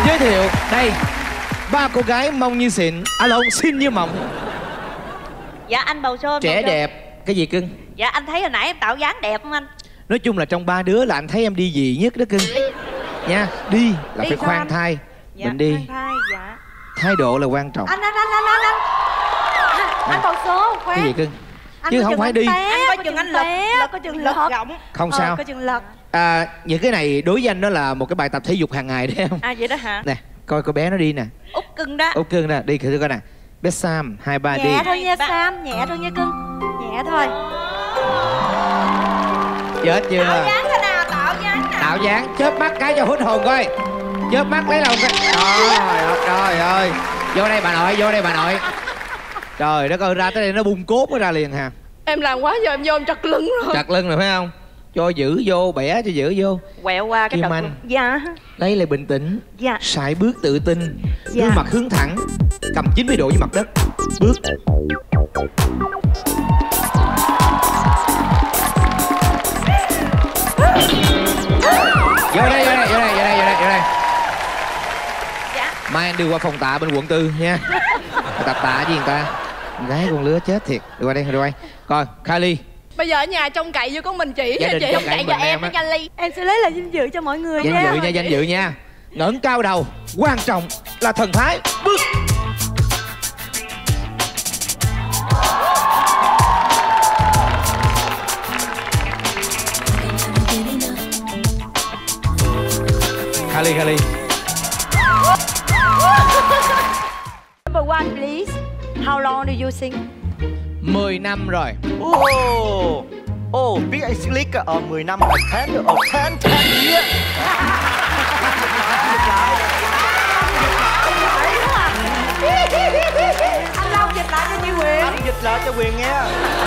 Giới thiệu đây, ba cô gái mông như xịn, xinh như mộng. Dạ anh bầu show. Trẻ đẹp. Cái gì cưng? Dạ anh thấy hồi nãy em tạo dáng đẹp không anh? Nói chung là trong ba đứa là anh thấy em đi dị nhất đó cưng. Nha, đi là đi phải khoan anh? thai. Dạ, mình đi. khoan thai, dạ. Thái độ là quan trọng. Anh bầu số khoan. Cái gì cưng? Anh chứ không phải đi. Anh coi chừng anh lật, có chừng lật rộng. Không sao. Có chừng lật. Những cái này đối với anh đó là một cái bài tập thể dục hàng ngày đấy không? Vậy đó hả? Nè, coi cô bé nó đi nè. Út cưng đó. Út cưng nè, đi thử coi nè. Bé Sam, 2, 3 đi. Nhẹ thôi nha Sam, nhẹ thôi nha cưng. Nhẹ thôi. Chết chưa? Tạo dáng thế nào, tạo dáng nào? Tạo dáng, chớp mắt cái cho hút hồn coi. Chớp mắt lấy lòng cái. Trời ơi. Vô đây bà nội, vô đây bà nội. Trời đất ơi, ra tới đây nó bung cốt nó ra liền hà. Em làm quá giờ em vô em trật lưng rồi. Trật lưng rồi phải không? Cho giữ vô, bẻ cho giữ vô. Quẹo qua cái Kim trật Anh. lưng. Dạ. Lấy lại bình tĩnh. Dạ. Sải bước tự tin. Dạ. Gương mặt hướng thẳng. Cầm 90 độ với mặt đất. Bước. Vô đây. Dạ. Mai anh đưa qua phòng tạ bên quận 4 nha. Tập tạ với người ta. Gái con lứa chết thiệt. Đưa qua đây, đưa qua. Coi, Kylie. Bây giờ ở nhà trông cậy vô có mình chị Gia đình chị trông cậy cậy mình cho em á. với Kylie. Em sẽ lấy lại danh dự cho mọi người Danh nha. dự nha, danh dự nha. Ngẩng cao đầu. Quan trọng là thần thái. Bước. Kylie. Number one please. How long do you sing? 10 năm rồi. Biết anh slick 10 năm rồi. 10 years. Anh Long dịch lại cho Như Quyền. Anh dịch lại cho Quyền nghe.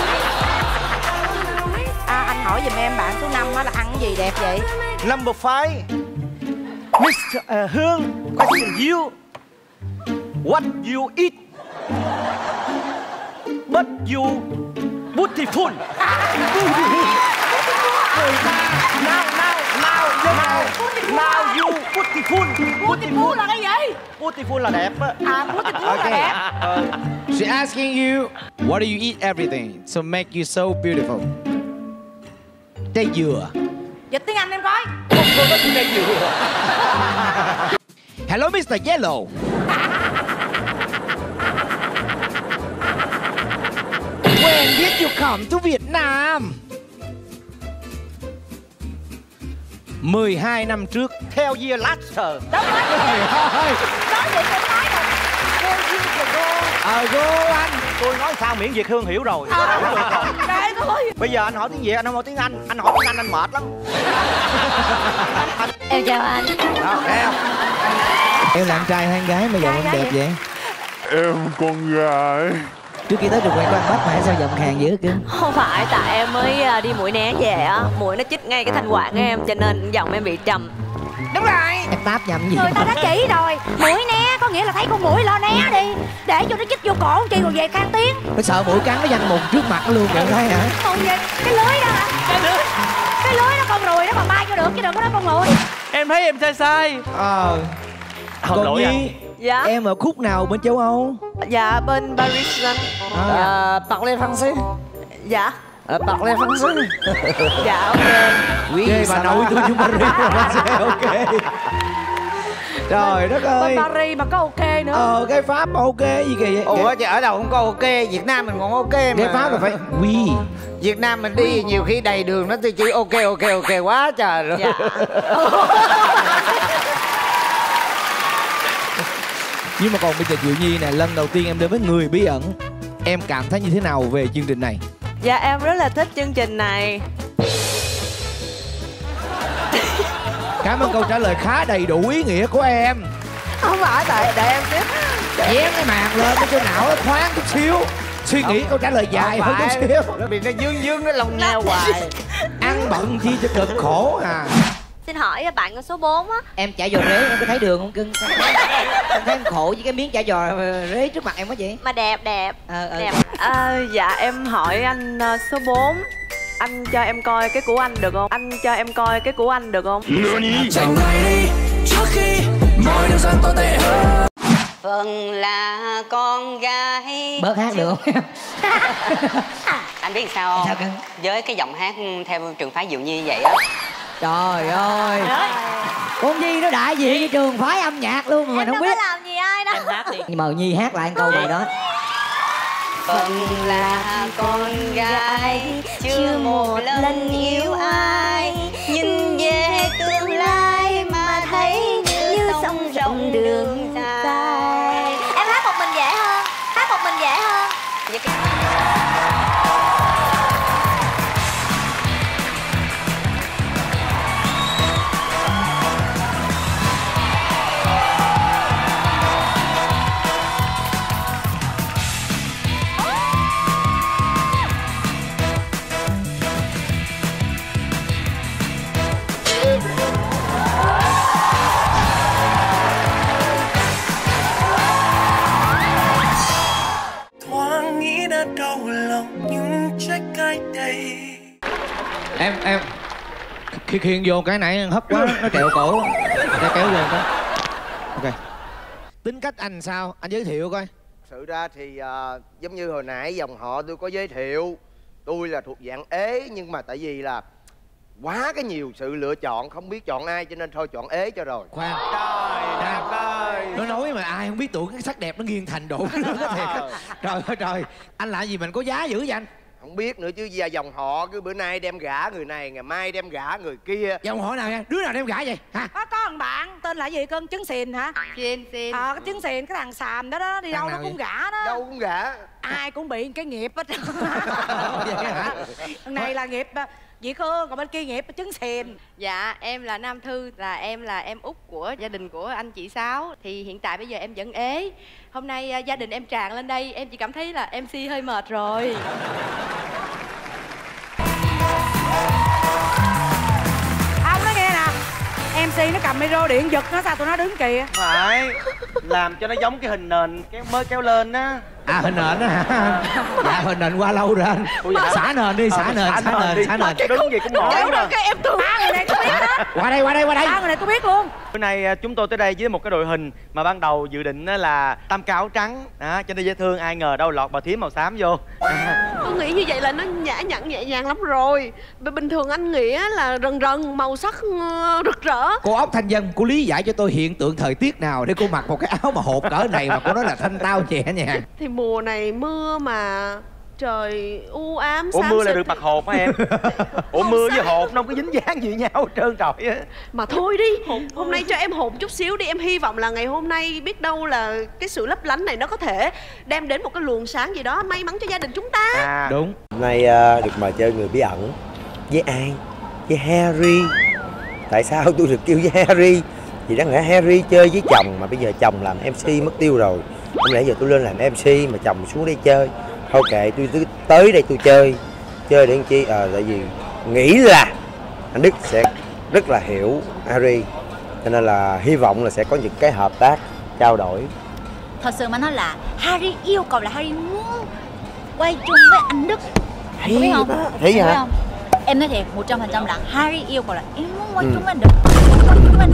Anh hỏi giùm em bạn số 5 á là ăn cái gì đẹp vậy? Number 5. Mr. Hương, question you. What you eat? But you beautiful. Now you beautiful. Beautiful là cái gì? Beautiful là đẹp á. Beautiful là đẹp. She asking you, what do you eat everything to make you so beautiful? Trái dừa. Dịch tiếng Anh em coi. Không có trái dừa. Hello Mr. Yellow. When did you come to Vietnam? 12 năm trước. Theo year last year. Đó vậy tôi nói rồi. Go anh. Tôi nói sao miễn Việt Hương hiểu rồi. Kệ thôi. Bây giờ anh hỏi tiếng Việt, anh không hỏi tiếng Anh. Anh hỏi tiếng Anh anh mệt lắm. Em chào anh. Đó, nghe không? Em là anh trai hay anh gái mà giọng em đẹp vậy? Em con gái. Trước khi tới trường quay của anh Bắc mà sao giọng khàn dữ kìa? Không phải, tại em mới đi mũi né về á. Mũi nó chích ngay cái thanh quản của em, cho nên giọng em bị trầm. Đúng rồi. Em táp nhầm gì? Người ta đã chỉ rồi, mũi né có nghĩa là thấy con mũi lo né đi, để cho nó chích vô cổ chi rồi về khang tiếng. Nó sợ mũi cắn nó văng mồm trước mặt luôn vậy thấy hả? Còn về cái lưới đó hả? Cái lưới nó con ruồi nó còn bay vô được chứ đừng có nói con ruồi. Em thấy em sai. Còn Nhi, Dạ. em ở khúc nào bên châu Âu? Dạ bên Paris anh. Parlez français. Dạ. Parlez français. Dạ ok. Ghê bà nội tôi chung Paris mà sẽ ok. Trời đất ơi. Bên Paris mà có ok nữa. Cái Pháp ok gì kì vậy? Ủa chứ ở đâu không có ok, Việt Nam mình còn ok mà. Cái Pháp là phải oui. Việt Nam mình đi nhiều khi đầy đường nó chỉ ok quá trời rồi. Dạ. Nhưng mà còn bây giờ Diệu Nhi nè, lần đầu tiên em đến với Người Bí Ẩn, em cảm thấy như thế nào về chương trình này? Dạ em rất là thích chương trình này. Cảm ơn câu trả lời khá đầy đủ ý nghĩa của em. Không phải, tại để em tiếp. Dán cái màn lên cho não nó thoáng chút xíu. Suy nghĩ câu trả lời dài hơn chút xíu. Bị nó dương nó lông nheo hoài. Ăn bận chi cho cực khổ à. Xin hỏi bạn ở số 4 á. Em chả giò rế em có thấy đường không cưng? Em thấy em khổ với cái miếng chả giò rế trước mặt em quá vậy? Mà đẹp. Đẹp. Dạ em hỏi anh số 4. Anh cho em coi cái của anh được không? Anh cho em coi cái của anh được không? Chào ngày đi, trước khi mọi điều rằng tồi tệ hơn. Vâng là con gái. Bớt hát được không? Anh biết sao không? Sao cưng? Với cái giọng hát theo trường phái Diệu Nhi vậy á. Trời ơi, con Nhi nó đại diện cho trường phái âm nhạc luôn mà mình không biết. Em đâu có làm gì ai đâu. Em hát đi. Nhưng mà Nhi hát lại câu này đó. Vâng là con gái chưa một lần yêu ai, nhìn về tương lai mà thấy như sông rộng đường dài. Em hát một mình dễ hơn. Hát một mình dễ hơn. Thoáng nghĩ đã đau lòng nhưng trách cái đây. Em khiêng vô cái này hấp quá nó trẹo cổ, nó kéo vô đó. Ok, tính cách anh sao, anh giới thiệu coi. Sự ra thì giống như hồi nãy dòng họ tôi có giới thiệu, tôi là thuộc dạng ế, nhưng mà tại vì là quá cái nhiều sự lựa chọn, không biết chọn ai cho nên thôi chọn ế cho rồi. Khoan, Trời đẹp ơi, nó nói mà ai không biết tụi cái sắc đẹp nó nghiêng thành độ. Trời ơi trời, anh làm gì mình có giá dữ vậy anh? không biết nữa chứ dòng họ cứ bữa nay đem gả người này, ngày mai đem gả người kia. Dòng họ nào nha, đứa nào đem gả vậy hả? Có thằng bạn tên là gì cưng? Trứng xìn hả? Xin. Cái trứng xìn, cái thằng xàm đó đó, đi Thằng đâu nó nào cũng vậy? gả đó. Đâu cũng gả. Ai cũng bị cái nghiệp hết. Vậy hả? Thằng này là nghiệp Việt Hương, còn bên kia nghiệp trứng xìn. Dạ, em là Nam Thư, là em út của gia đình của anh chị Sáu. Thì hiện tại bây giờ em vẫn ế. Hôm nay gia đình em tràn lên đây, em chỉ cảm thấy là MC hơi mệt rồi. Ông nói nghe nè, MC nó cầm micro điện giật nó sao tụi nó đứng kìa. Phải làm cho nó giống cái hình nền mới kéo lên á. À hình nền á hả? Dạ hình nền qua lâu rồi anh. Xả nền đi, xả nền. Đứng gì cũng mỏi mà. Cái em tưởng ba người này có biết hết. Qua đây. Ba người này có biết luôn. Bữa nay chúng tôi tới đây với một cái đội hình mà ban đầu dự định là tam cao trắng đó, cho nên dễ thương, ai ngờ đâu lọt bà thím màu xám vô. Tôi nghĩ như vậy là nó nhã nhặn nhẹ nhàng lắm rồi. Bình thường anh nghĩ là rần màu sắc rực rỡ. Cô Ốc Thanh Dân, cô lý giải cho tôi hiện tượng thời tiết nào để cô mặc một cái áo mà hột cỡ này mà cô nói là thanh tao nhẹ nhàng. Thì mùa này mưa mà trời u ám. Ủa mưa là được mặc hột hả em? Ủa mưa với hột nó không có dính dáng gì nhau trơn trọi á. Mà thôi đi, hôm nay cho em hột chút xíu đi. Em hy vọng là ngày hôm nay biết đâu là cái sự lấp lánh này nó có thể đem đến một cái luồng sáng gì đó may mắn cho gia đình chúng ta. Đúng. Hôm nay được mời chơi người bí ẩn. Với ai? Với Harry. Tại sao tôi được kêu với Harry? Vì đáng lẽ Harry chơi với chồng mà bây giờ chồng làm MC mất tiêu rồi. Không lẽ giờ tôi lên làm MC mà chồng xuống đây chơi. Thôi kệ, tôi tới đây tôi chơi để làm chi? Tại vì nghĩ là anh Đức sẽ rất là hiểu Harry, cho nên là hy vọng là sẽ có những cái hợp tác trao đổi. Thật sự mà nói là Harry yêu cầu là Harry muốn quay chung với anh Đức. Anh có biết không? Thấy hả? Không? Em nói thiệt 100% là Harry yêu cầu là em muốn quay chung với anh Đức. Quay chung với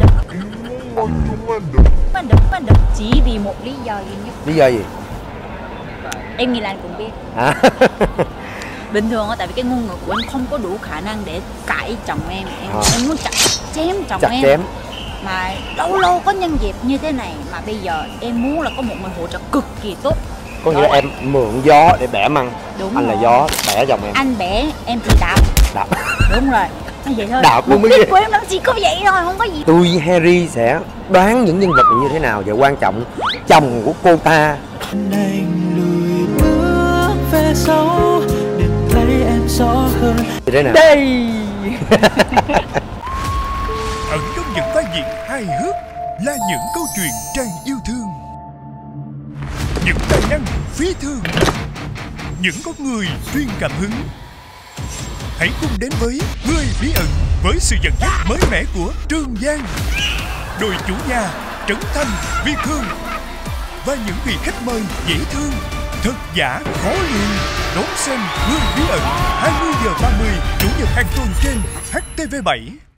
anh Đức chỉ vì một lý do duy nhất. Lý do gì? Em nghĩ là anh cũng biết. Bình thường tại vì cái ngôn ngữ của anh không có đủ khả năng để cãi chồng em. Em muốn chặt chém chồng em. Chém. Mà lâu lâu có nhân dịp như thế này mà bây giờ em muốn là có một người hỗ trợ cực kỳ tốt. Có nghĩa là em mượn gió để bẻ măng. Đúng anh rồi. là gió bẻ chồng em. Anh bẻ em thì đạp. Đúng rồi. Nói vậy thôi. Đạp luôn mới ghê. Mục đích của em nó chỉ có vậy thôi, không có gì. Tôi với Harry sẽ đoán những nhân vật này như thế nào, và quan trọng chồng của cô ta. Anh lùi bước về sau để thấy em rõ hơn. Thế nào? Đây. Ẩn trong những vai diễn hài hước là những câu chuyện tràn yêu thương, những tài năng phi thường, những con người truyền cảm hứng. Hãy cùng đến với Người Bí Ẩn với sự dẫn dắt mới mẻ của Trường Giang, đội chủ nhà Trấn Thành, Việt Hương và những vị khách mời dễ thương, thật giả khó lường. Đón xem Người Bí Ẩn 20h30 Chủ nhật hàng tuần trên HTV7.